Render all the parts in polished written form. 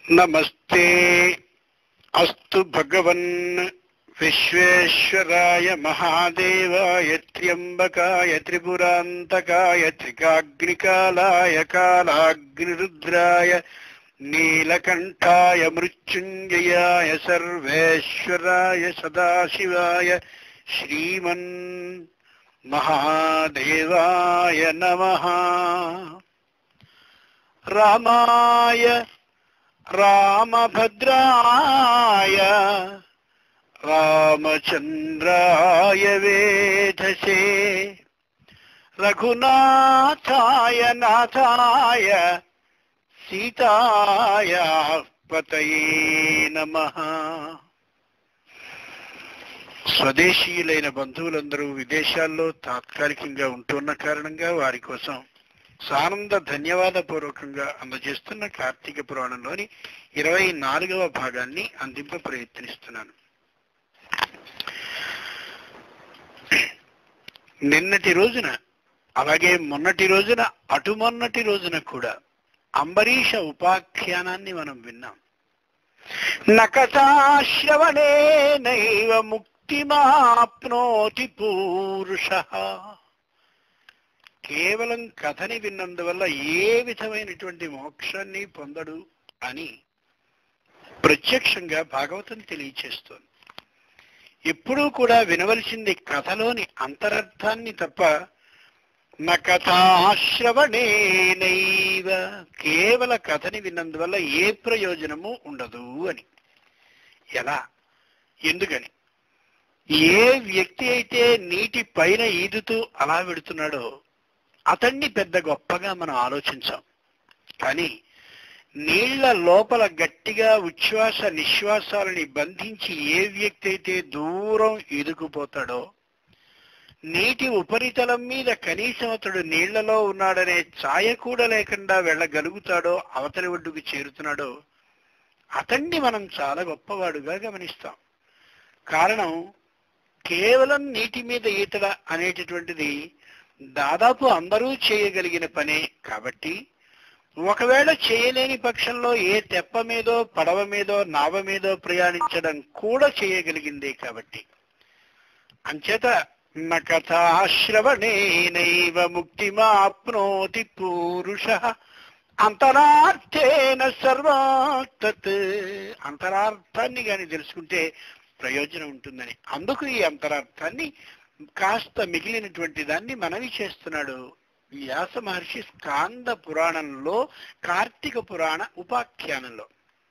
నమస్తే అస్తు భగవన్ విశ్వేశ్వరాయ మహాదేవాయ త్ర్యంబకాయ త్రిపురాంతకాయ త్రికాగ్నికాలాయ కాలాగ్నిరుద్రాయ నీలకంఠాయ మృత్యుంజయాయ సర్వేశ్వరాయ సదాశివాయ శ్రీమన్ మహాదేవాయ నమః. రామాయ రామభద్రాయ రామచంద్రాయ వేధసే రఘునాథాయ నాథాయ సీతాయ పతయే నమః. స్వదేశీయులైన బంధువులందరూ విదేశాల్లో తాత్కాలికంగా ఉంటున్న కారణంగా వారి కోసం సానంద ధన్యవాద పూర్వకంగా అందజేస్తున్న కార్తీక పురాణంలోని 24వ భాగాన్ని అందింప ప్రయత్నిస్తున్నాను. నిన్నటి రోజున అలాగే మొన్నటి రోజున అటుమొన్నటి రోజున కూడా అంబరీష ఉపాఖ్యానాన్ని మనం విన్నాం. నకథాశ్రవణేనైవ ముక్తిమాప్నోతి పూరుషః. కేవలం కథని విన్నందువల్ల ఏ విధమైనటువంటి మోక్షాన్ని పొందడు అని ప్రత్యక్షంగా భాగవతం తెలియచేస్తోంది. ఎప్పుడూ కూడా వినవలసింది కథలోని అంతరర్థాన్ని తప్ప నకథాశ్రవణేనైవ, కేవల కథని విన్నందువల్ల ఏ ప్రయోజనము ఉండదు అని. ఎలా? ఎందుకని? ఏ వ్యక్తి అయితే నీటి పైన ఈదుతూ అలా వెడుతున్నాడో అతన్ని పెద్ద గొప్పగా మనం ఆలోచించాం. కానీ నీళ్ల లోపల గట్టిగా ఉచ్ఛ్వాస నిశ్వాసాలని బంధించి ఏ వ్యక్తి అయితే దూరం ఈదుకుపోతాడో, నీటి ఉపరితలం మీద కనీసం అతడు నీళ్లలో ఉన్నాడనే ఛాయ కూడా లేకుండా వెళ్ళగలుగుతాడో, అవతలి ఒడ్డుకు చేరుతున్నాడో, అతన్ని మనం చాలా గొప్పవాడుగా గమనిస్తాం. కారణం, కేవలం నీటి మీద ఈతడ అనేటటువంటిది దాదాపు అందరూ చేయగలిగిన పనే. కాబట్టి ఒకవేళ చేయలేని పక్షంలో ఏ తెప్ప మీదో పడవ మీదో నావ మీదో ప్రయాణించడం కూడా చేయగలిగిందే. కాబట్టి అంచేత నకథాశ్రవణేనైవ ముక్తిమాప్నోతి పూరుషః అంతరార్థేన సర్వతత్. అంతరార్థాన్ని గాని తెలుసుకుంటే ప్రయోజనం ఉంటుందని, అందుకు ఈ అంతరార్థాన్ని కాస్త మిగిలినటువంటి దాన్ని మనవి చేస్తున్నాడు వ్యాస మహర్షి స్కాంద పురాణంలో కార్తీక పురాణ ఉపాఖ్యానంలో.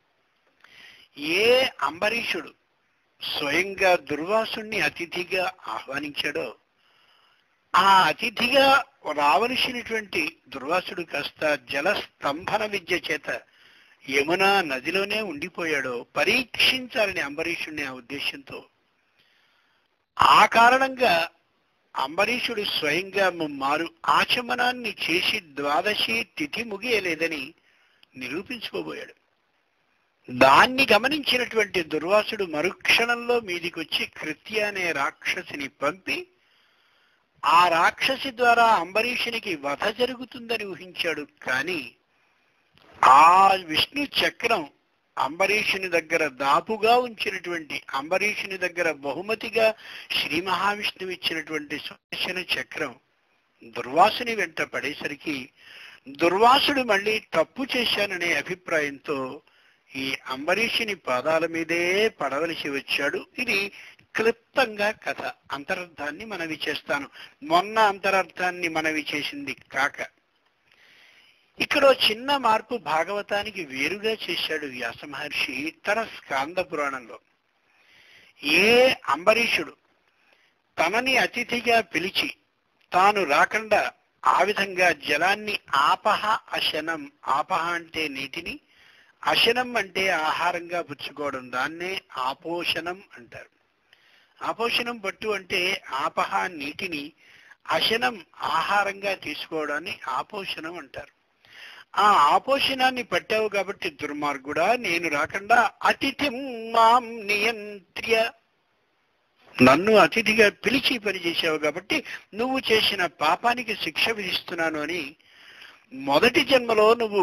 ఏ అంబరీషుడు స్వయంగా దుర్వాసుణ్ణి అతిథిగా ఆహ్వానించాడో, ఆ అతిథిగా రావలసినటువంటి దుర్వాసుడు కాస్త జలస్తంభన విద్య చేత యమునా నదిలోనే ఉండిపోయాడో పరీక్షించాలని అంబరీషుణ్ణి ఆ ఉద్దేశంతో, ఆ కారణంగా అంబరీషుడు స్వయంగా ముమ్మారు ఆచమనాన్ని చేసి 12వ తిథి ముగియలేదని నిరూపించుకోబోయాడు. దాన్ని గమనించినటువంటి దుర్వాసుడు మరుక్షణంలో మీదికొచ్చి కృత్య అనే రాక్షసిని పంపి ఆ రాక్షసి ద్వారా అంబరీషునికి వధ జరుగుతుందని ఊహించాడు. కానీ ఆ విష్ణు చక్రం అంబరీషుని దగ్గర దాపుగా ఉంచినటువంటి, అంబరీషుని దగ్గర బహుమతిగా శ్రీ మహావిష్ణువు ఇచ్చినటువంటి సుదర్శన చక్రం దుర్వాసుని వెంట పడేసరికి దుర్వాసుడు మళ్ళీ తప్పు చేశాననే అభిప్రాయంతో ఈ అంబరీషుని పాదాల మీదే పడవలసి వచ్చాడు. ఇది క్లుప్తంగా కథ. అంతరార్థాన్ని మనవి చేస్తాను. మొన్న అంతరార్థాన్ని మనవి చేసింది కాక ఇక్కడ చిన్న మార్పు భాగవతానికి వేరుగా చేశాడు వ్యాస మహర్షి తన స్కాంద పురాణంలో. ఏ అంబరీషుడు తనని అతిథిగా పిలిచి తాను రాకుండా ఆ విధంగా జలాన్ని ఆపహ అశనం, ఆపహ అంటే నీటిని, అశనం అంటే ఆహారంగా పుచ్చుకోవడం, దాన్నే ఆపోషణం అంటారు. ఆపోషణం పట్టు అంటే ఆపహ నీటిని, అశనం ఆహారంగా తీసుకోవడాన్ని ఆపోషణం అంటారు. ఆ ఆపోషణాన్ని పట్టావు కాబట్టి దుర్మార్గుడా, నేను రాకుండా అతిథిం మాం నియంత్ర్య, నన్ను అతిథిగా పిలిచి పనిచేసావు కాబట్టి నువ్వు చేసిన పాపానికి శిక్ష విధిస్తున్నాను అని మొదటి జన్మలో నువ్వు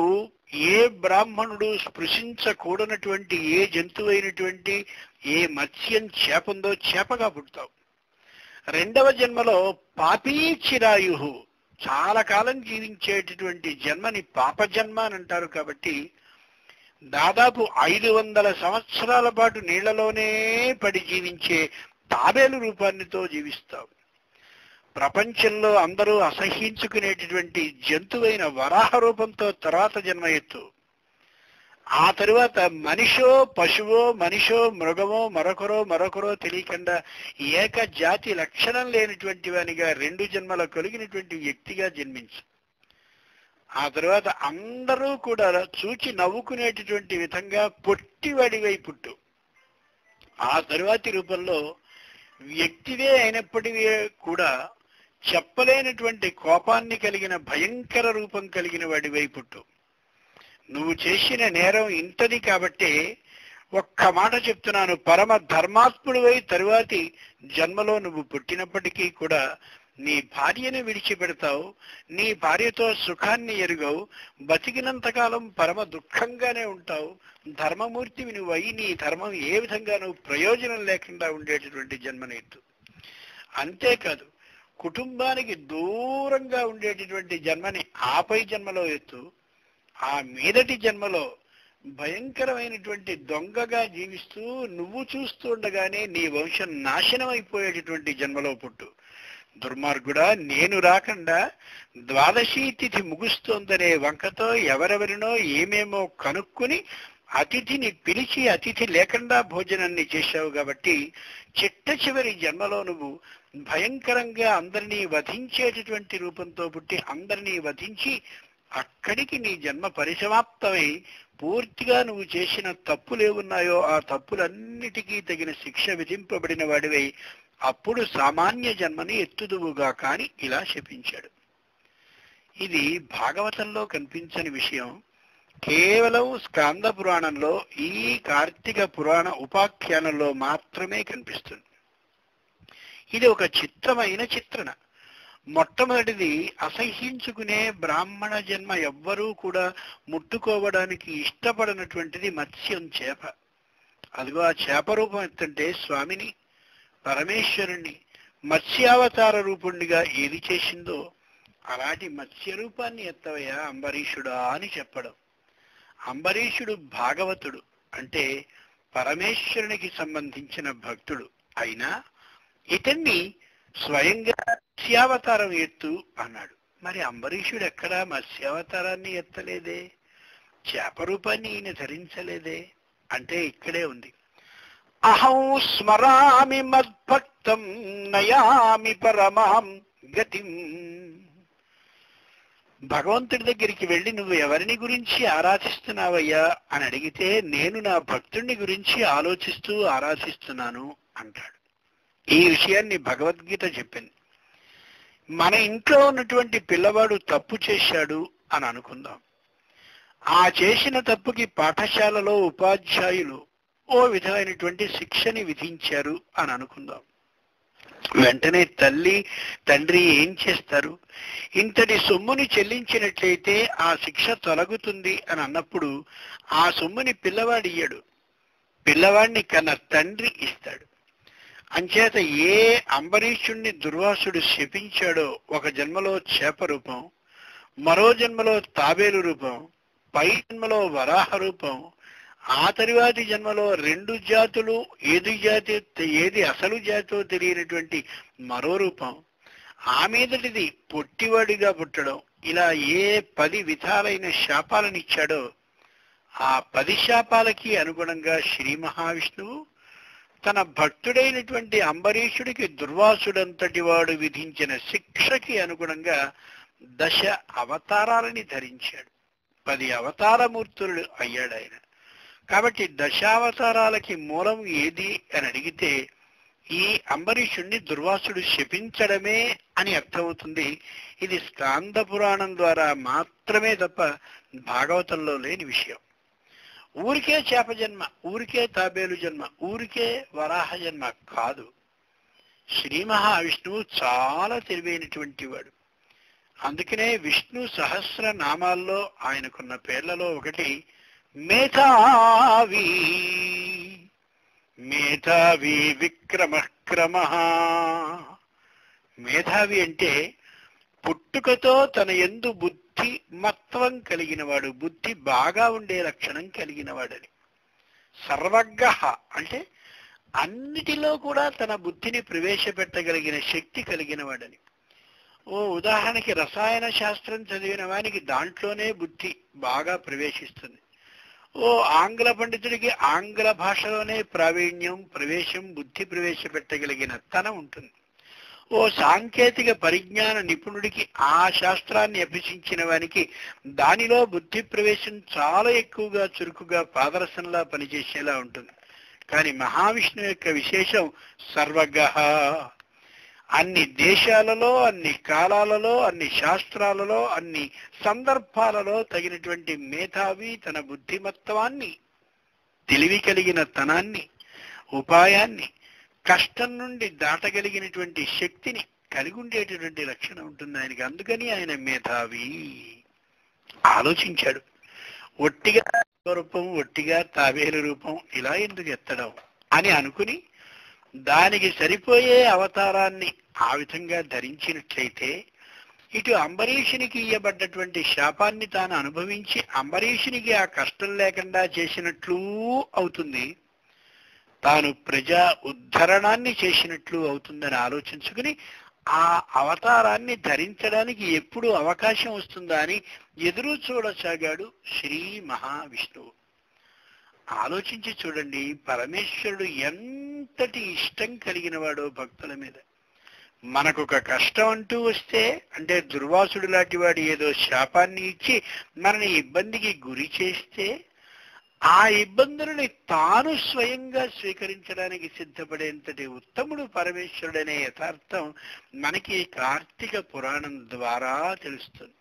ఏ బ్రాహ్మణుడు స్పృశించకూడనటువంటి ఏ జంతువైనటువంటి ఏ మత్స్యం చేపందో చేపగా పుడతావు. రెండవ జన్మలో పాపీచిరాయు, చాలా కాలం జీవించేటటువంటి జన్మని పాపజన్మ అని అంటారు. కాబట్టి దాదాపు 500 సంవత్సరాల పాటు నీళ్లలోనే పడి జీవించే తాబేలు రూపాన్నితో జీవిస్తావు. ప్రపంచంలో అందరూ అసహ్యించుకునేటటువంటి జంతువైన వరాహ రూపంతో తర్వాత జన్మ ఎత్తు. ఆ తరువాత మనిషో పశువో మనిషో మృగమో మరొకరో తెలియకుండా ఏక జాతి లక్షణం లేనిటువంటి వానిగా 2 జన్మల కలిగినటువంటి వ్యక్తిగా జన్మించు. ఆ తరువాత అందరూ కూడా చూచి నవ్వుకునేటటువంటి విధంగా పొట్టివాడివై పుట్టు. ఆ తరువాతి రూపంలో వ్యక్తివే అయినప్పటికీ కూడా చెప్పలేనటువంటి కోపాన్ని కలిగిన భయంకర రూపం కలిగిన వాడివై పుట్టు. నువ్వు చేసిన నేరం ఇంతది కాబట్టి ఒక్క మాట చెప్తున్నాను, పరమ ధర్మాత్ముడివై తరువాతి జన్మలో నువ్వు పుట్టినప్పటికీ కూడా నీ భార్యను విడిచిపెడతావు, నీ భార్యతో సుఖాన్ని ఎరుగవు, బతికినంతకాలం పరమ దుఃఖంగానే ఉంటావు. ధర్మమూర్తివి నువ్వు నీ ధర్మం ఏ విధంగా నువ్వు ప్రయోజనం లేకుండా ఉండేటటువంటి జన్మనెత్తు. అంతేకాదు, కుటుంబానికి దూరంగా ఉండేటటువంటి జన్మని ఆపై జన్మలో ఎత్తు. ఆ మీదటి జన్మలో భయంకరమైనటువంటి దొంగగా జీవిస్తూ నువ్వు చూస్తూ ఉండగానే నీ వంశం నాశనం అయిపోయేటటువంటి జన్మలో పుట్టు. దుర్మార్గుడా, నేను రాకుండా ద్వాదశి తిథి ముగుస్తోందనే వంకతో ఎవరెవరినో ఏమేమో కనుక్కుని అతిథిని పిలిచి అతిథి లేకుండా భోజనాన్ని చేశావు. కాబట్టి చిట్ట చివరి జన్మలో నువ్వు భయంకరంగా అందరినీ వధించేటటువంటి రూపంతో పుట్టి అందరినీ వధించి అక్కడికి నీ జన్మ పరిసమాప్తమై పూర్తిగా నువ్వు చేసిన తప్పులేవున్నాయో ఆ తప్పులన్నిటికీ తగిన శిక్ష విధింపబడిన వాడివై అప్పుడు సామాన్య జన్మని ఎత్తుదువుగా కాని ఇలా శపించాడు. ఇది భాగవతంలో కనిపించని విషయం. కేవలం స్కాంద పురాణంలో ఈ కార్తీక పురాణ ఉపాఖ్యానంలో మాత్రమే కనిపిస్తుంది. ఇది ఒక చిత్రమైన చిత్రణ. మొట్టమొదటిది, అసహ్యించుకునే బ్రాహ్మణ జన్మ ఎవ్వరూ కూడా ముట్టుకోవడానికి ఇష్టపడనటువంటిది మత్స్యం, చేప. అదిగో ఆ చేప రూపం ఎత్తంటే స్వామిని, పరమేశ్వరుణ్ణి మత్స్యావతార రూపుణ్ణిగా ఏది చేసిందో అలాంటి మత్స్య రూపాన్ని ఎత్తవయ్యా అంబరీషుడా అని చెప్పడం. అంబరీషుడు భాగవతుడు, అంటే పరమేశ్వరునికి సంబంధించిన భక్తుడు. అయినా ఇతన్ని స్వయంగా మత్స్యావతారం ఎత్తు అన్నాడు. మరి అంబరీషుడు ఎక్కడా మత్స్యావతారాన్ని ఎత్తలేదే, చేప రూపాన్ని ఈయన ధరించలేదే అంటే ఇక్కడే ఉంది. అహం స్మరామి మద్భక్తం నయామి పరమాం గతిం. భగవంతుడి దగ్గరికి వెళ్ళి నువ్వు ఎవరిని గురించి ఆరాధిస్తున్నావయ్యా అని అడిగితే నేను నా భక్తుడిని గురించి ఆలోచిస్తూ ఆరాధిస్తున్నాను అంటాడు. ఈ విషయాన్ని భగవద్గీత చెప్పింది. మన ఇంట్లో ఉన్నటువంటి పిల్లవాడు తప్పు చేశాడు అని అనుకుందాం. ఆ చేసిన తప్పుకి పాఠశాలలో ఉపాధ్యాయులు ఓ విధమైనటువంటి శిక్షని విధించారు అని అనుకుందాం. వెంటనే తల్లి తండ్రి ఏం చేస్తారు? ఇంతటి సొమ్ముని చెల్లించినట్లయితే ఆ శిక్ష తొలగుతుంది అని అన్నప్పుడు ఆ సొమ్ముని పిల్లవాడు ఇయ్యడు, పిల్లవాడిని కన్న తండ్రి ఇస్తాడు. అంచేత ఏ అంబరీషుణ్ణి దుర్వాసుడు శపించాడో ఒక జన్మలో చేప రూపం, మరో జన్మలో తాబేలు రూపం, పై జన్మలో వరాహ రూపం, ఆ తరువాతి జన్మలో 2 జాతులు ఏది అసలు జాతో తెలియనటువంటి మరో రూపం, ఆ మీదటిది పొట్టివాడిగా పుట్టడం, ఇలా ఏ 10 విధాలైన శాపాలనిచ్చాడో ఆ 10 శాపాలకి అనుగుణంగా శ్రీ మహావిష్ణువు తన భక్తుడైనటువంటి అంబరీషుడికి దుర్వాసుడంతటి వాడు విధించిన శిక్షకి అనుగుణంగా 10 అవతారాలని ధరించాడు. 10 అవతారమూర్తులు అయ్యాడు ఆయన. కాబట్టి 10 అవతారాలకి మూలం ఏది అని అడిగితే ఈ అంబరీషుణ్ణి దుర్వాసుడు శపించడమే అని అర్థమవుతుంది. ఇది స్కాంద పురాణం ద్వారా మాత్రమే తప్ప భాగవతంలో లేని విషయం. ఊరికే చేప జన్మ, ఊరికే తాబేలు జన్మ, ఊరికే వరాహ జన్మ కాదు. శ్రీ మహావిష్ణువు చాలా తెలివైనటువంటి వాడు. అందుకనే విష్ణు సహస్ర నామాల్లో ఆయనకున్న పేర్లలో ఒకటి మేధావి. మేధావి విక్రమ క్రమ. మేధావి అంటే పుట్టుకతో తన యందు బుద్ధి మత్వం కలిగినవాడు, బుద్ధి బాగా ఉండే లక్షణం కలిగినవాడని. సర్వజ్ఞ అంటే అన్నిటిలో కూడా తన బుద్ధిని ప్రవేశపెట్టగలిగిన శక్తి కలిగిన వాడని. ఓ ఉదాహరణకి రసాయన శాస్త్రం చదివిన వానికి దాంట్లోనే బుద్ధి బాగా ప్రవేశిస్తుంది. ఓ ఆంగ్ల పండితుడికి ఆంగ్ల భాషలోనే ప్రావీణ్యం, ప్రవేశం, బుద్ధి ప్రవేశపెట్టగలిగిన తన ఉంటుంది. ఓ సాంకేతిక పరిజ్ఞాన నిపుణుడికి ఆ శాస్త్రాన్ని అభ్యసించిన వానికి దానిలో బుద్ధి ప్రవేశం చాలా ఎక్కువగా, చురుకుగా, పాదరసంలా పనిచేసేలా ఉంటుంది. కానీ మహావిష్ణువు యొక్క విశేషం సర్వజ్ఞ. అన్ని దేశాలలో, అన్ని కాలాలలో, అన్ని శాస్త్రాలలో, అన్ని సందర్భాలలో తగినటువంటి మేధావి, తన బుద్ధిమత్వాన్ని, తెలివి కలిగిన తనాన్ని, ఉపాయాన్ని, కష్టం నుండి దాటగలిగినటువంటి శక్తిని కలిగి ఉండేటటువంటి లక్షణం ఉంటుంది ఆయనకి. అందుకని ఆయన మేధావి. ఆలోచించాడు. ఒట్టిగా రూపం, ఒట్టిగా తాబేలు రూపం ఇలా ఎందుకు ఎత్తడం అని అనుకుని దానికి సరిపోయే అవతారాన్ని ఆ విధంగా ధరించినట్లయితే ఇటు అంబరీషునికి ఇయ్యబడ్డటువంటి శాపాన్ని తాను అనుభవించి అంబరీషునికి ఆ కష్టం లేకుండా చేసినట్లు అవుతుంది, తాను ప్రజా ఉద్ధరణాన్ని చేసినట్లు అవుతుందని ఆలోచించుకుని ఆ అవతారాన్ని ధరించడానికి ఎప్పుడు అవకాశం వస్తుందా అని ఎదురు చూడసాగాడు శ్రీ మహావిష్ణువు. ఆలోచించి చూడండి, పరమేశ్వరుడు ఎంతటి ఇష్టం కలిగిన వాడో భక్తుల మీద. మనకొక కష్టం అంటూ వస్తే, అంటే దుర్వాసుడు లాంటి వాడు ఏదో శాపాన్ని ఇచ్చి మనని ఇబ్బందికి గురి చేస్తే ఆ ఇబ్బందులని తాను స్వయంగా స్వీకరించడానికి సిద్ధపడేంతటి ఉత్తముడు పరమేశ్వరుడనే యథార్థం మనకి కార్తీక పురాణం ద్వారా తెలుస్తుంది.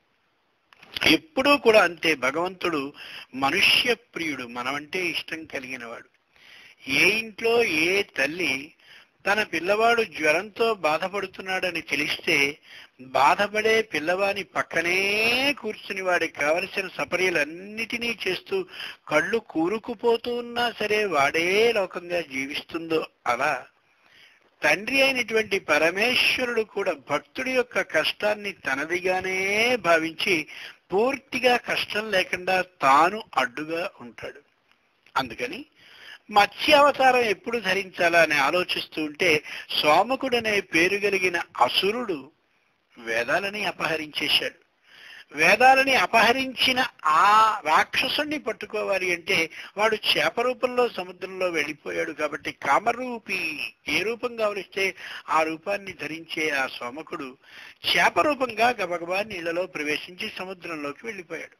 ఎప్పుడూ కూడా అంతే. భగవంతుడు మనుష్య ప్రియుడు, మనమంటే ఇష్టం కలిగినవాడు. ఏ ఇంట్లో ఏ తల్లి తన పిల్లవాడు జ్వరంతో బాధపడుతున్నాడని తెలిస్తే బాధపడే పిల్లవాని పక్కనే కూర్చుని వాడికి కావలసిన సపర్యలన్నిటినీ చేస్తూ కళ్ళు కూరుకుపోతూ ఉన్నా సరే వాడే లోకంగా జీవిస్తుందో అలా తండ్రి అయినటువంటి పరమేశ్వరుడు కూడా భక్తుడి యొక్క కష్టాన్ని తనదిగానే భావించి పూర్తిగా కష్టం లేకుండా తాను అడ్డుగా ఉంటాడు. అందుకని మత్స్య అవతారం ఎప్పుడు ధరించాలా అని ఆలోచిస్తూ ఉంటే సోమకుడనే పేరు కలిగిన అసురుడు వేదాలని అపహరించేశాడు. వేదాలని అపహరించిన ఆ రాక్షసుణ్ణి పట్టుకోవాలి అంటే వాడు చేప రూపంలో సముద్రంలో వెళ్ళిపోయాడు. కాబట్టి కామరూపి, ఏ రూపం కావలిస్తే ఆ రూపాన్ని ధరించే ఆ సోమకుడు చేప రూపంగా గబగబా నీళ్లలో ప్రవేశించి సముద్రంలోకి వెళ్ళిపోయాడు.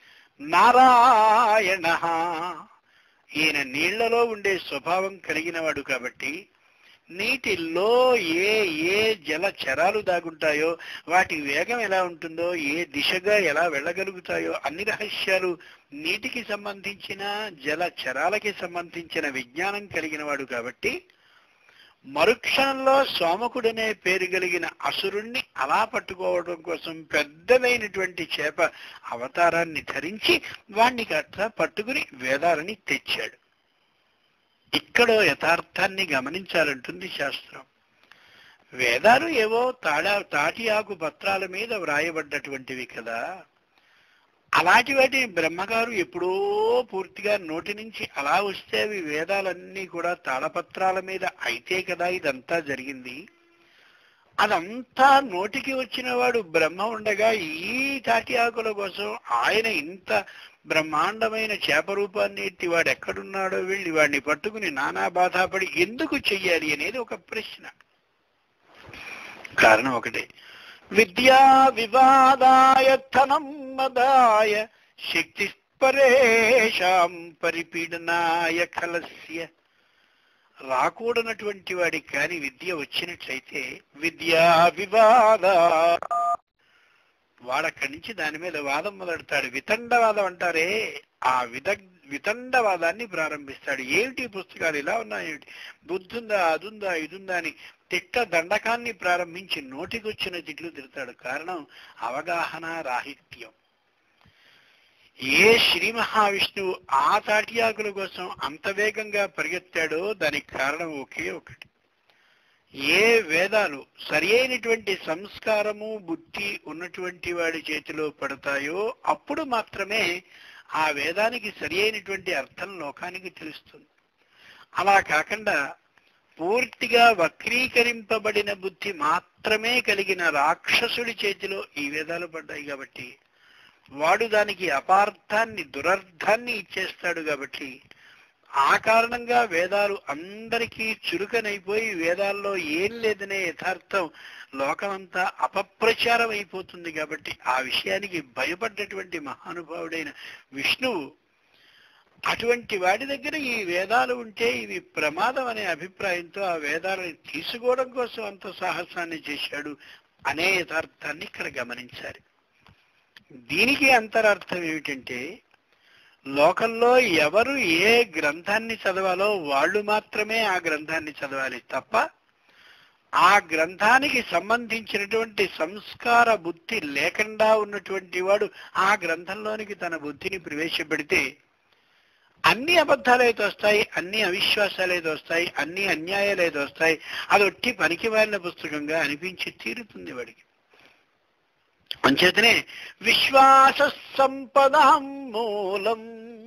నారాయణ, ఈయన నీళ్లలో ఉండే స్వభావం కలిగినవాడు కాబట్టి నీటిలో ఏ ఏ జల చరాలు దాగుంటాయో, వాటి వేగం ఎలా ఉంటుందో, ఏ దిశగా ఎలా వెళ్ళగలుగుతాయో అన్ని రహస్యాలు నీటికి సంబంధించిన జల చరాలకి సంబంధించిన విజ్ఞానం కలిగిన వాడు కాబట్టి మరుక్షణంలో సోమకుడనే పేరు కలిగిన అసురుణ్ణి అలా పట్టుకోవడం కోసం పెద్దదైనటువంటి చేప అవతారాన్ని ధరించి వాణ్ణి అట్లా పట్టుకుని వేదాలని తెచ్చాడు. ఇక్కడ యథార్థాన్ని గమనించాలంటుంది శాస్త్రం. వేదాలు ఏవో తాటి ఆకు పత్రాల మీద వ్రాయబడ్డటువంటివి కదా. అలాంటి వాటిని బ్రహ్మగారు ఎప్పుడో పూర్తిగా నోటి నుంచి అలా వస్తే అవి వేదాలన్నీ కూడా తాళపత్రాల మీద అయితే కదా ఇదంతా జరిగింది. అదంతా నోటికి వచ్చిన వాడు బ్రహ్మ ఉండగా ఈ తాటి ఆకుల కోసం ఆయన ఇంత బ్రహ్మాండమైన చేప రూపాన్ని ఎత్తి వాడు ఎక్కడున్నాడో వెళ్ళి వాడిని పట్టుకుని నానా బాధపడి ఎందుకు చెయ్యాలి అనేది ఒక ప్రశ్న. కారణం ఒకటే, విద్యా వివాదాయ ధనం మదాయ శక్తి పరేషాం పరిపీడనాయ ఖలస్య. రాకూడనటువంటి వాడికి కానీ విద్య వచ్చినట్లయితే విద్యా వివాద, వాడక్కడి నుంచి దాని మీద వాదం మొదలెడతాడు. వితండవాదం అంటారే, ఆ వితండవాదాన్ని ప్రారంభిస్తాడు. ఏమిటి పుస్తకాలు ఇలా ఉన్నాయేమిటి, బుద్ధుందా, అదుందా, ఇదుందా అని తిట్ట దండకాన్ని ప్రారంభించి నోటికొచ్చిన తిట్లు తిడతాడు. కారణం అవగాహన రాహిత్యం. ఏ శ్రీ మహావిష్ణువు ఆ తాటియాకుల కోసం అంత వేగంగా పరిగెత్తాడో దానికి కారణం ఒకే ఒకటి. ఏ వేదాలు సరి అయినటువంటి సంస్కారము బుద్ధి ఉన్నటువంటి వాడి చేతిలో పడతాయో అప్పుడు మాత్రమే ఆ వేదానికి సరి అయినటువంటి అర్థం లోకానికి తెలుస్తుంది. అలా కాకుండా పూర్తిగా వక్రీకరింపబడిన బుద్ధి మాత్రమే కలిగిన రాక్షసుడి చేతిలో ఈ వేదాలు పడ్డాయి కాబట్టి వాడు దానికి అపార్థాన్ని దురర్థాన్ని ఇచ్చేస్తాడు. కాబట్టి ఆ కారణంగా వేదాలు అందరికీ చురుకనైపోయి వేదాల్లో ఏం లేదనే యథార్థం లోకమంతా అపప్రచారం అయిపోతుంది. కాబట్టి ఆ విషయానికి భయపడ్డటువంటి మహానుభావుడైన విష్ణువు అటువంటి వాడి దగ్గర ఈ వేదాలు ఉంటే ఇవి ప్రమాదం అనే అభిప్రాయంతో ఆ వేదాలని తీసుకోవడం కోసం అంత సాహసాన్ని చేశాడు అనే యథార్థాన్ని ఇక్కడ గమనించాలి. దీనికి అంతరార్థం ఏమిటంటే లోకంలో ఎవరు ఏ గ్రంథాన్ని చదవాలో వాళ్ళు మాత్రమే ఆ గ్రంథాన్ని చదవాలి తప్ప ఆ గ్రంథానికి సంబంధించినటువంటి సంస్కార బుద్ధి లేకుండా ఉన్నటువంటి వాడు ఆ గ్రంథంలోనికి తన బుద్ధిని ప్రవేశపెడితే అన్ని అబద్ధాలైతే వస్తాయి, అన్ని అవిశ్వాసాలైతే వస్తాయి, అన్ని అన్యాయాలైతే వస్తాయి. అది ఒట్టి పనికి మాలిన పుస్తకంగా అనిపించి తీరుతుంది వాడికి. అంచేతనే విశ్వాస సంపదాం మూలం.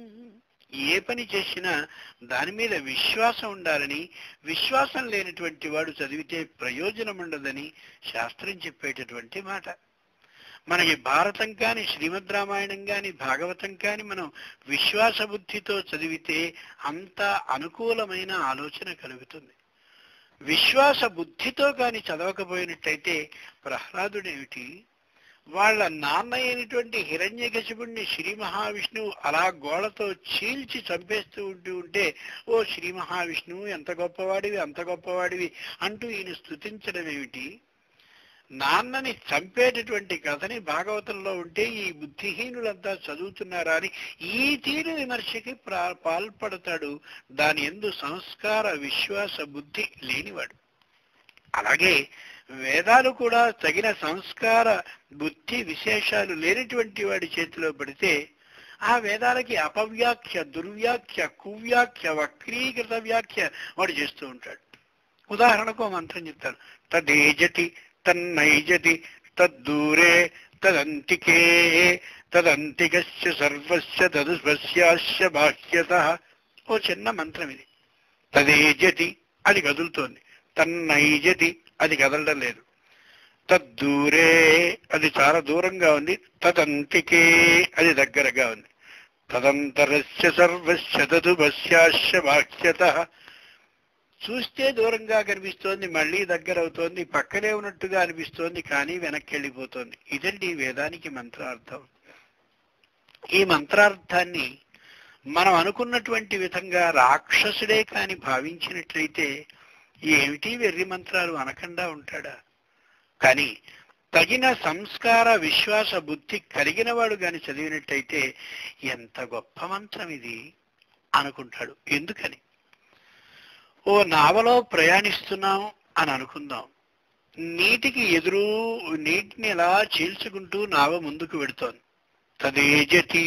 ఏ పని చేసినా దాని మీద విశ్వాసం ఉండాలని, విశ్వాసం లేనటువంటి వాడు చదివితే ప్రయోజనం ఉండదని శాస్త్రం చెప్పేటటువంటి మాట. మనకి భారతం కానీ శ్రీమద్ రామాయణం కానీ భాగవతం కానీ మనం విశ్వాస బుద్ధితో చదివితే అంత అనుకూలమైన ఆలోచన కలుగుతుంది. విశ్వాస బుద్ధితో కానీ చదవకపోయినట్టయితే ప్రహ్లాదుడేమిటి, వాళ్ళ నాన్న అయినటువంటి హిరణ్యకశిపుణ్ణి శ్రీ మహావిష్ణువు అలా గోళతో చీల్చి చంపేస్తూ ఉంటే ఓ శ్రీ మహావిష్ణువు ఎంత గొప్పవాడివి అంత గొప్పవాడివి అంటూ ఈయన స్తుతించడం ఏమిటి? నాన్నని చంపేటటువంటి కథని భాగవతంలో ఉంటే ఈ బుద్ధిహీనులంతా చదువుతున్నారా అని ఈ తీరు విమర్శకి పాల్పడతాడు దాని యందు సంస్కార విశ్వాస బుద్ధి లేనివాడు. అలాగే వేదాలు కూడా తగిన సంస్కార బుద్ధి విశేషాలు లేనటువంటి వాడి చేతిలో పడితే ఆ వేదాలకి అపవ్యాఖ్య, దుర్వ్యాఖ్య, కువ్యాఖ్య, వక్రీకృత వ్యాఖ్య వాడు చేస్తూ ఉంటాడు. ఉదాహరణకు మంత్రం చెప్తాను, తదేజటి తన్నైజతి తద్దూరే తదంతికే తదంతికస్య సర్వస్య తదుస్య బాహ్యతః. ఓ చిన్న మంత్రం ఇది. తదేజతి అది కదులుతోంది, తన్నైజతి అది కదలడం లేదు, తద్దూరే అది చాలా దూరంగా ఉంది, తదంతికే అది దగ్గరగా ఉంది, తదంతరస్య సర్వస్య తదుస్య బాహ్యతః. చూస్తే దూరంగా కనిపిస్తోంది, మళ్ళీ దగ్గర అవుతోంది, పక్కనే ఉన్నట్టుగా అనిపిస్తోంది, కానీ వెనక్కి వెళ్ళిపోతోంది. ఇదండి వేదానికి మంత్రార్థం. ఈ మంత్రార్థాన్ని మనం అనుకున్నటువంటి విధంగా రాక్షసుడే కాని భావించినట్లయితే ఏమిటి వెర్రి మంత్రాలు అనకుండా ఉంటాడా? కానీ తగిన సంస్కార విశ్వాస బుద్ధి కలిగిన వాడు గాని చదివినట్టయితే ఎంత గొప్ప మంత్రం ఇది అనుకుంటాడు. ఎందుకని? ఓ నావలో ప్రయాణిస్తున్నాం అని అనుకుందాం. నీటికి ఎదురు నీటిని ఎలా చీల్చుకుంటూ నావ ముందుకు వెడుతోంది. తదేజతి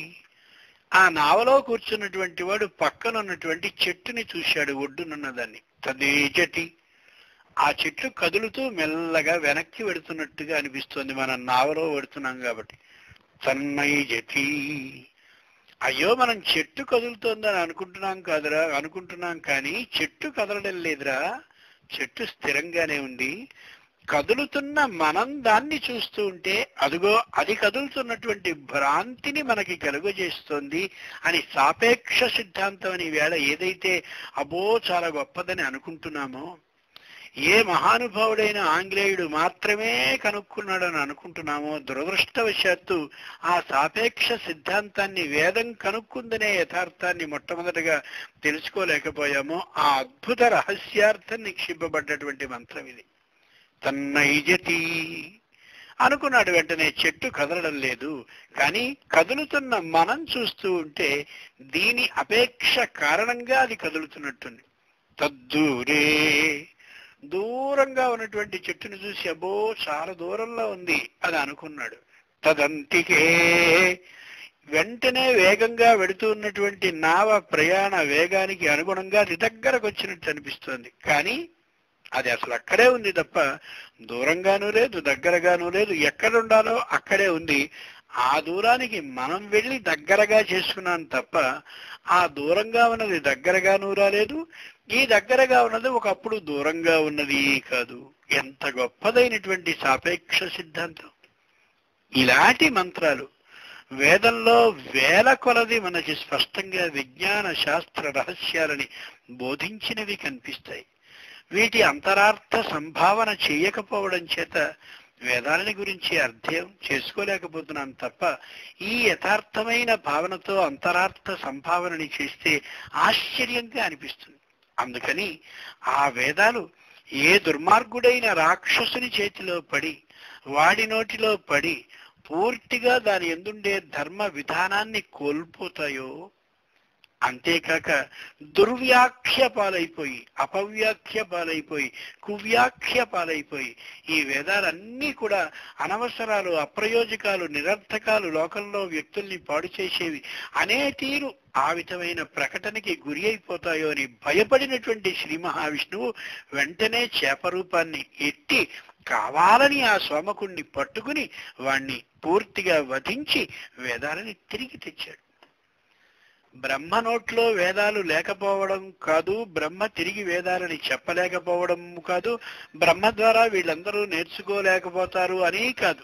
ఆ నావలో కూర్చున్నటువంటి వాడు పక్కన ఉన్నటువంటి చెట్టుని చూశాడు, ఒడ్డునున్నదాన్ని. తదేజటి ఆ చెట్లు కదులుతూ మెల్లగా వెనక్కి వెడుతున్నట్టుగా అనిపిస్తోంది, మనం నావలో వెడుతున్నాం కాబట్టి. తన్నైజతి అయ్యో మనం చెట్టు కదులుతోందని అనుకుంటున్నాం కానీ చెట్టు కదలడం లేదురా, చెట్టు స్థిరంగానే ఉంది. కదులుతున్న మనం దాన్ని చూస్తూ ఉంటే అదిగో అది కదులుతున్నటువంటి భ్రాంతిని మనకి కలుగజేస్తోంది అని సాపేక్ష సిద్ధాంతం అని వేళ ఏదైతే అబో చాలా గొప్పదని అనుకుంటున్నామో, ఏ మహానుభావుడైన ఆంగ్లేయుడు మాత్రమే కనుక్కున్నాడని అనుకుంటున్నామో, దురదృష్టవశాత్తు ఆ సాపేక్ష సిద్ధాంతాన్ని వేదం కనుక్కుందనే యథార్థాన్ని మొట్టమొదటిగా తెలుసుకోలేకపోయామో ఆ అద్భుత రహస్యార్థం నిక్షిపబడ్డటువంటి మంత్రం ఇది. తన్నైజతి అనుకున్నాడు, వెంటనే చెట్టు కదలడం లేదు, కానీ కదులుతున్న మనం చూస్తూ ఉంటే దీని అపేక్ష కారణంగా అది కదులుతున్నట్టుంది. తద్దూరే దూరంగా ఉన్నటువంటి చెట్టును చూసి అబ్బో చాలా దూరంలో ఉంది అని అనుకున్నాడు. తదంతికే వెంటనే వేగంగా వెడుతూ ఉన్నటువంటి నావ ప్రయాణ వేగానికి అనుగుణంగా అది దగ్గరకు వచ్చినట్టు అనిపిస్తోంది. కానీ అది అసలు అక్కడే ఉంది తప్ప దూరంగానూ లేదు, దగ్గరగానూ లేదు. ఎక్కడ ఉండాలో అక్కడే ఉంది. ఆ దూరానికి మనం వెళ్ళి దగ్గరగా చేసుకున్నాం తప్ప ఆ దూరంగా ఉన్నది దగ్గరగానూ రాలేదు, ఈ దగ్గరగా ఉన్నది ఒకప్పుడు దూరంగా ఉన్నది కాదు. ఎంత గొప్పదైనటువంటి సాపేక్ష సిద్ధాంతం! ఇలాంటి మంత్రాలు వేదంలో వేల కొలది మనకి స్పష్టంగా విజ్ఞాన శాస్త్ర రహస్యాలని బోధించినవి కనిపిస్తాయి. వీటి అంతరార్థ సంభావన చేయకపోవడం చేత వేదాలని గురించి అర్థం చేసుకోలేకపోతున్నాం తప్ప ఈ యథార్థమైన భావనతో అంతరార్థ సంభావనని చేస్తే ఆశ్చర్యంగా అనిపిస్తుంది. అందుకని ఆ వేదాలు ఏ దుర్మార్గుడైన రాక్షసుని చేతిలో పడి వాడి నోటిలో పడి పూర్తిగా దాని యందుండే ధర్మ విధానాన్ని కోల్పోతాయో, అంతేకాక దుర్వ్యాఖ్య పాలైపోయి, అపవ్యాఖ్య పాలైపోయి, కువ్యాఖ్య పాలైపోయి ఈ వేదాలన్నీ కూడా అనవసరాలు, అప్రయోజకాలు, నిరర్థకాలు, లోకంలో వ్యక్తుల్ని పాడు చేసేవి అనే తీరు ఆ విధమైన ప్రకటనకి గురి అయిపోతాయో అని భయపడినటువంటి శ్రీ మహావిష్ణువు వెంటనే చేపరూపాన్ని ఎత్తి కావాలని ఆ సోమకుణ్ణి పట్టుకుని వాణ్ణి పూర్తిగా వధించి వేదాలని తిరిగి తెచ్చాడు. బ్రహ్మ నోట్లో వేదాలు లేకపోవడం కాదు, బ్రహ్మ తిరిగి వేదాలని చెప్పలేకపోవడం కాదు, బ్రహ్మ ద్వారా వీళ్ళందరూ నేర్చుకోలేకపోతారు అని కాదు.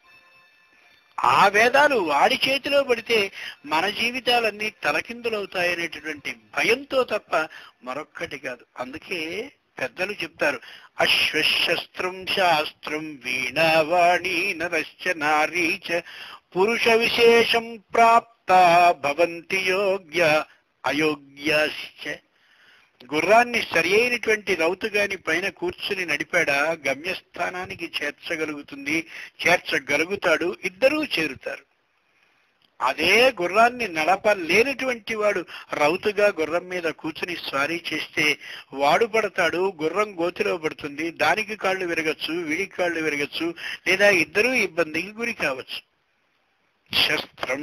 ఆ వేదాలు వాడి చేతిలో పడితే మన జీవితాలన్నీ తలకిందులవుతాయనేటటువంటి భయంతో తప్ప మరొక్కటి కాదు. అందుకే పెద్దలు చెప్తారు, అశ్వశస్త్రం శాస్త్రం వీణావాణి నరశ్చ నారీచ పురుష విశేషం ప్రాప్త భవంతి యోగ్య అయోగ్యాశ్చ. గుర్రాన్ని సరి అయినటువంటి రౌతుగాని పైన కూర్చుని నడిపాడా గమ్యస్థానానికి చేర్చగలుగుతాడు, ఇద్దరూ చేరుతారు. అదే గుర్రాన్ని నడపలేనటువంటి వాడు రౌతుగా గుర్రం మీద కూర్చుని స్వారీ చేస్తే వాడు పడతాడు, గుర్రం గోతిలో పడుతుంది, దానికి కాళ్ళు విరగచ్చు, వీడికి కాళ్ళు విరగచ్చు, లేదా ఇద్దరూ ఇబ్బందికి గురి కావచ్చు. శస్త్రం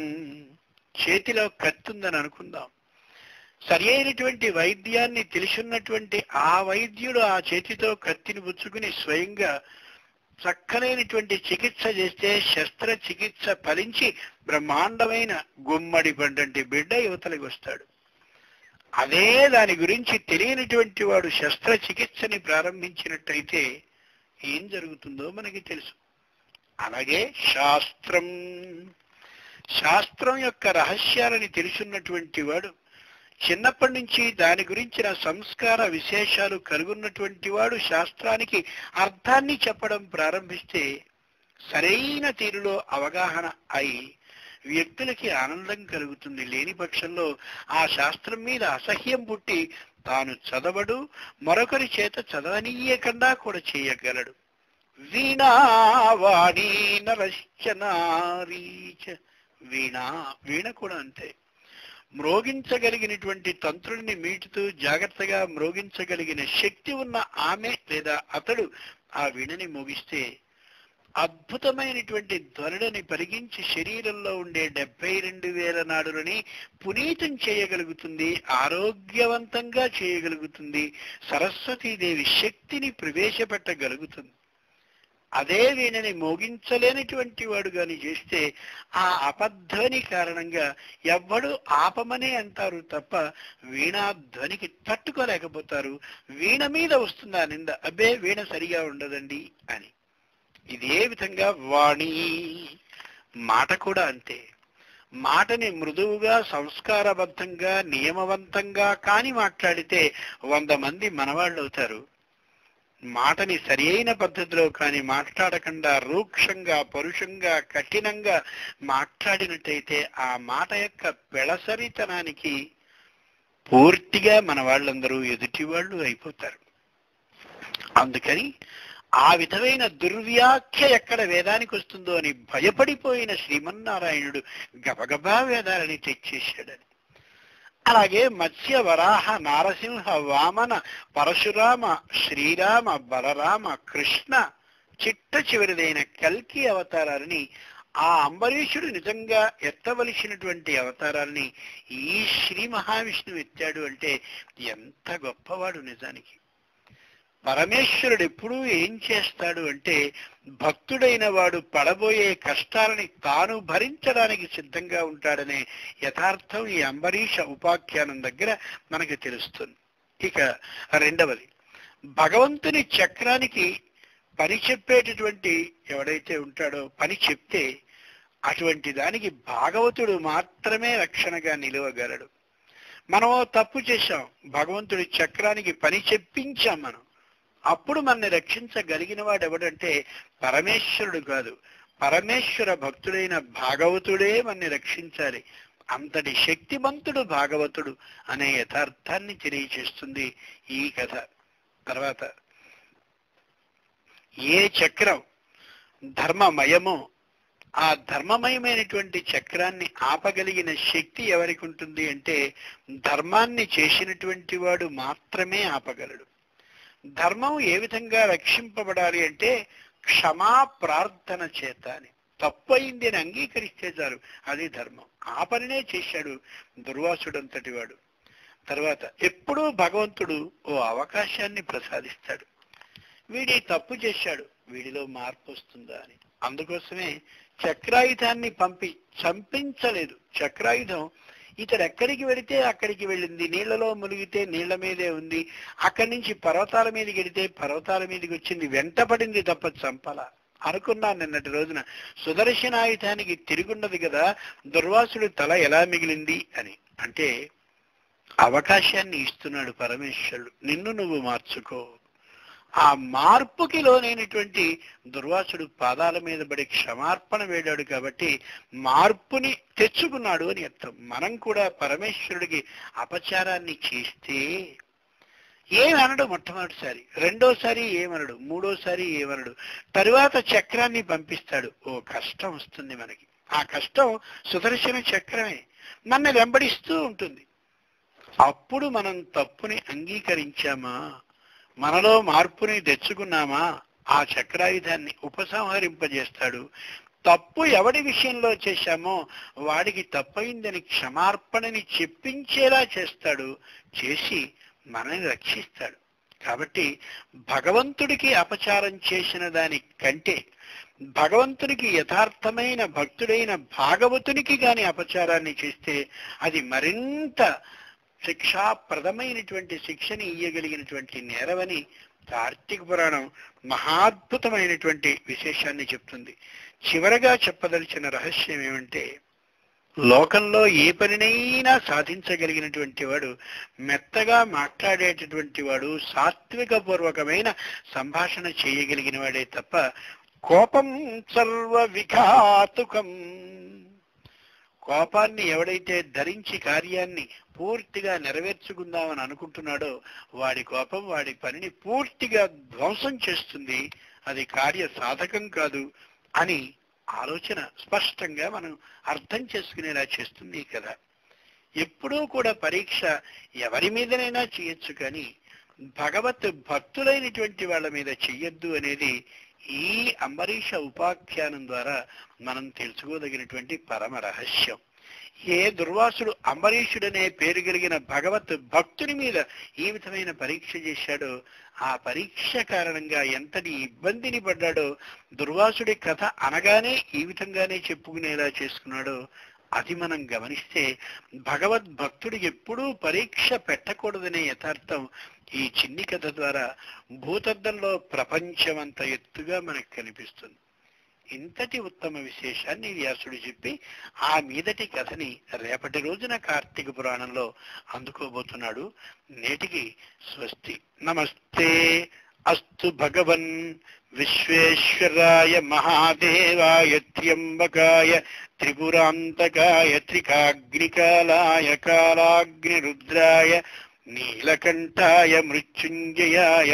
చేతిలో కత్తుందని అనుకుందాం. సరి అయినటువంటి వైద్యాన్ని తెలుసున్నటువంటి ఆ వైద్యుడు ఆ చేతితో కత్తిని పుచ్చుకుని స్వయంగా చక్కనైనటువంటి చికిత్స చేస్తే శస్త్రచికిత్స ఫలించి బ్రహ్మాండమైన గుమ్మడి పండంటి బిడ్డ యువతలకు వస్తాడు. అదే దాని గురించి తెలియనటువంటి వాడు శస్త్రచికిత్సని ప్రారంభించినట్టయితే ఏం జరుగుతుందో మనకి తెలుసు. అలాగే శాస్త్రం యొక్క రహస్యాలని తెలుసున్నటువంటి వాడు చిన్నప్పటి నుంచి దాని గురించిన సంస్కార విశేషాలు కలుగున్నటువంటి వాడు శాస్త్రానికి అర్థాన్ని చెప్పడం ప్రారంభిస్తే సరైన తీరులో అవగాహన అయి వ్యక్తులకి ఆనందం కలుగుతుంది. లేని పక్షంలో ఆ శాస్త్రం మీద అసహ్యం పుట్టి తాను చదవడు, మరొకరి చేత చదవనీయకుండా కూడా చేయగలడు. వీణావాణి నరశ్చ నారీచ. వీణ కూడా అంతే. మ్రోగించగలిగినటువంటి తంత్రుల్ని మీటుతూ జాగ్రత్తగా మ్రోగించగలిగిన శక్తి ఉన్న ఆమె లేదా అతడు ఆ వీణని మోగిస్తే అద్భుతమైనటువంటి ధ్వనులని పరిగించి శరీరంలో ఉండే 72,000 నాడులని పునీతం చేయగలుగుతుంది, ఆరోగ్యవంతంగా చేయగలుగుతుంది, సరస్వతీదేవి శక్తిని ప్రవేశపెట్టగలుగుతుంది. అదే వీణని మోగించలేనటువంటి వాడు గాని చేస్తే ఆ అపధ్వని కారణంగా ఎవ్వడు ఆపమనే అంటారు తప్ప వీణాధ్వనికి తట్టుకోలేకపోతారు. వీణ మీద వస్తుంది ఆ నింద, అబ్బే వీణ సరిగా ఉండదండి అని. ఇదే విధంగా వాణి మాట కూడా అంతే. మాటని మృదువుగా, సంస్కారబద్ధంగా, నియమవంతంగా కాని మాట్లాడితే 100 మంది మనవాళ్ళు అవుతారు. మాటని సరి అయిన పద్ధతిలో కానీ మాట్లాడకుండా రూక్షంగా, పరుషంగా, కఠినంగా మాట్లాడినట్టయితే ఆ మాట యొక్క పెళసరితనానికి పూర్తిగా మన వాళ్ళందరూ ఎదుటి వాళ్ళు అయిపోతారు. అందుకని ఆ విధమైన దుర్వ్యాఖ్య ఎక్కడ వేదానికి వస్తుందో అని భయపడిపోయిన శ్రీమన్నారాయణుడు గబగబా వేదాలని తెచ్చేశాడని. అలాగే మత్స్య వరాహ నారసింహ వామన పరశురామ శ్రీరామ బలరామ కృష్ణ చిట్ట చివరిదైన కల్కి అవతారాలని ఆ అంబరీషుడు నిజంగా ఎత్తవలసినటువంటి అవతారాల్ని ఈ శ్రీ మహావిష్ణువు ఎత్తాడు అంటే ఎంత గొప్పవాడు నిజానికి. పరమేశ్వరుడు ఎప్పుడూ ఏం చేస్తాడు అంటే భక్తుడైన వాడు పడబోయే కష్టాలని తాను భరించడానికి సిద్ధంగా ఉంటాడనే యథార్థం ఈ అంబరీష ఉపాఖ్యానం దగ్గర మనకి తెలుస్తుంది. ఇక రెండవది, భగవంతుని చక్రానికి పని చెప్పేటటువంటి ఎవడైతే ఉంటాడో పని చెప్తే అటువంటి దానికి భాగవతుడు మాత్రమే రక్షణగా నిలవగలడు. మనం తప్పు చేశాం, భగవంతుడి చక్రానికి పని చెప్పించాం మనం, అప్పుడు మనని రక్షించగలిగిన వాడు ఎవడంటే పరమేశ్వరుడు కాదు, పరమేశ్వర భక్తుడైన భాగవతుడే మనని రక్షించాలి. అంతటి శక్తిమంతుడు భాగవతుడు అనే యథార్థాన్ని తెలియచేస్తుంది ఈ కథ. తర్వాత ఏ చక్రం ధర్మమయమో ఆ ధర్మమయమైనటువంటి చక్రాన్ని ఆపగలిగిన శక్తి ఎవరికి ఉంటుంది అంటే ధర్మాన్ని చేసినటువంటి వాడు మాత్రమే ఆపగలడు. ధర్మం ఏ విధంగా రక్షింపబడాలి అంటే క్షమా ప్రార్థన చేత అని. తప్పయింది అని అంగీకరిస్తే చాలు, అది ధర్మం. ఆ పనినే చేశాడు దుర్వాసుడంతటి వాడు. తర్వాత ఎప్పుడూ భగవంతుడు ఓ అవకాశాన్ని ప్రసాదిస్తాడు. వీడి తప్పు చేశాడు, వీడిలో మార్పు వస్తుందా అని. అందుకోసమే చక్రాయుధాన్ని పంపి చంపించలేదు. చక్రాయుధం ఇతడు ఎక్కడికి వెళితే అక్కడికి వెళ్ళింది, నీళ్లలో మునిగితే నీళ్ల మీదే ఉంది, అక్కడి నుంచి పర్వతాల మీదకి వెళితే పర్వతాల మీదకి వచ్చింది, వెంటపడింది తప్ప చంపల. అనుకున్నాను నిన్నటి రోజున సుదర్శనాయుధానికి తిరుగున్నది కదా, దుర్వాసుడి తల ఎలా మిగిలింది అని. అంటే అవకాశాన్ని ఇస్తున్నాడు పరమేశ్వరుడు, నిన్ను నువ్వు మార్చుకో. ఆ మార్పుకి లోనైనటువంటి దుర్వాసుడు పాదాల మీద పడి క్షమార్పణ వేడాడు కాబట్టి మార్పుని తెచ్చుకున్నాడు అని అర్థం. మనం కూడా పరమేశ్వరుడికి అపచారాన్ని చేస్తే ఏమనడు మొట్టమొదటిసారి, రెండోసారి ఏమనడు, మూడోసారి ఏమనడు, తరువాత చక్రాన్ని పంపిస్తాడు. ఓ కష్టం వస్తుంది మనకి, ఆ కష్టం సుదర్శన చక్రమే నన్ను వెంబడిస్తూ ఉంటుంది. అప్పుడు మనం తప్పుని అంగీకరించామా, మనలో మార్పుని తెచ్చుకున్నామా, ఆ చక్రాయుధాన్ని ఉపసంహరింపజేస్తాడు. తప్పు ఎవడి విషయంలో చేశామో వాడికి తప్పయిందని క్షమార్పణని చెప్పించేలా చేస్తాడు, చేసి మనని రక్షిస్తాడు. కాబట్టి భగవంతుడికి అపచారం చేసిన దాని కంటే భగవంతునికి యథార్థమైన భక్తుడైన భాగవతునికి గాని అపచారాన్ని చేస్తే అది మరింత శిక్షాప్రదమైనటువంటి శిక్షని ఇయ్యగలిగినటువంటి నేరవని కార్తీక పురాణం మహాద్భుతమైనటువంటి విశేషాన్ని చెప్తుంది. చివరగా చెప్పదలిచిన రహస్యం ఏమంటే లోకంలో ఏ పనినైనా సాధించగలిగినటువంటి వాడు మెత్తగా మాట్లాడేటటువంటి వాడు, సాత్విక పూర్వకమైన సంభాషణ చేయగలిగిన వాడే తప్ప కోపం సర్వ విఘాతుకం. కోపాన్ని ఎవడైతే ధరించి కార్యాన్ని పూర్తిగా నెరవేర్చుకుందామని అనుకుంటున్నాడో వాడి కోపం వాడి పనిని పూర్తిగా ధ్వంసం చేస్తుంది, అది కార్య సాధకం కాదు అని ఆలోచన స్పష్టంగా మనం అర్థం చేసుకునేలా చేస్తుంది కదా. ఎప్పుడూ కూడా పరీక్ష ఎవరి మీదనైనా చేయొచ్చు, కానీ భగవత్ భక్తులైనటువంటి వాళ్ళ మీద చెయ్యొద్దు అనేది ఈ అంబరీష ఉపాఖ్యానం ద్వారా మనం తెలుసుకోదగినటువంటి పరమ రహస్యం. ఏ దుర్వాసుడు అంబరీషుడనే పేరు కలిగిన భగవత్ భక్తుని మీద ఈ విధమైన పరీక్ష చేశాడో, ఆ పరీక్ష కారణంగా ఎంతటి ఇబ్బందిని పడ్డాడో, దుర్వాసుడి కథ అనగానే ఈ విధంగానే చెప్పుకునేలా చేసుకున్నాడో అది మనం గమనిస్తే భగవద్భక్తుడికి ఎప్పుడూ పరీక్ష పెట్టకూడదనే యథార్థం ఈ చిన్ని కథ ద్వారా భూతద్దంలో ప్రపంచమంత ఎత్తుగా మనకు కనిపిస్తుంది. ఇంతటి ఉత్తమ విశేషాన్ని వ్యాసుడు చెప్పి ఆ మీదటి కథని రేపటి రోజున కార్తీక పురాణంలో అందుకోబోతున్నాడు. నేటికి స్వస్తి. నమస్తే అస్తు భగవన్ విశ్వేశ్వరాయ మహాదేవాయ త్ర్యంబకాయ త్రిపురాంతకాయ త్రికాగ్నికాలాయ కాలాగ్నిరుద్రాయ నీలకంఠాయ మృత్యుంజయాయ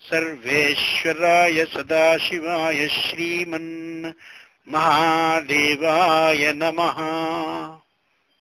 సర్వేశ్వరాయ సదాశివాయ శ్రీమన్ మహాదేవాయ నమః.